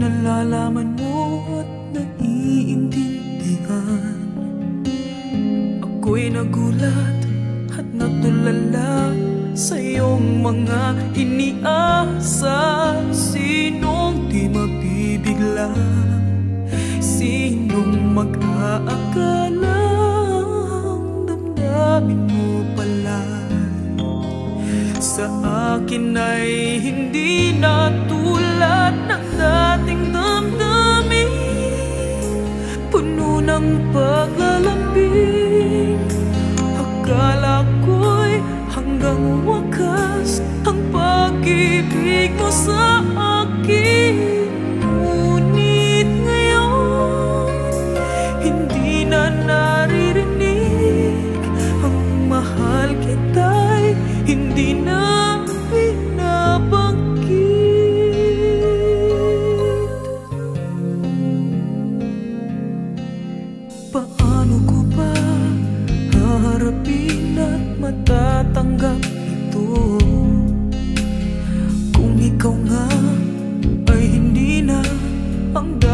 nalalaman mo at naiintindihan. Ako'y nagulat at natulala sa iyong mga iniasa. Sinong di mabibigla? Sinong mag-aakalang damdamin mo pala sa akin ay hindi na tulad ng dating damdamin, puno ng paglalambing. Akala ko'y hanggang wakas ang pag-ibig mo sa akin. Ngunit ngayon, hindi na naririnig. Ang mahal kita'y hindi na binabanggit. Paano ko ba haharapin at matatanggap ito kung ikaw nga ay hindi na ang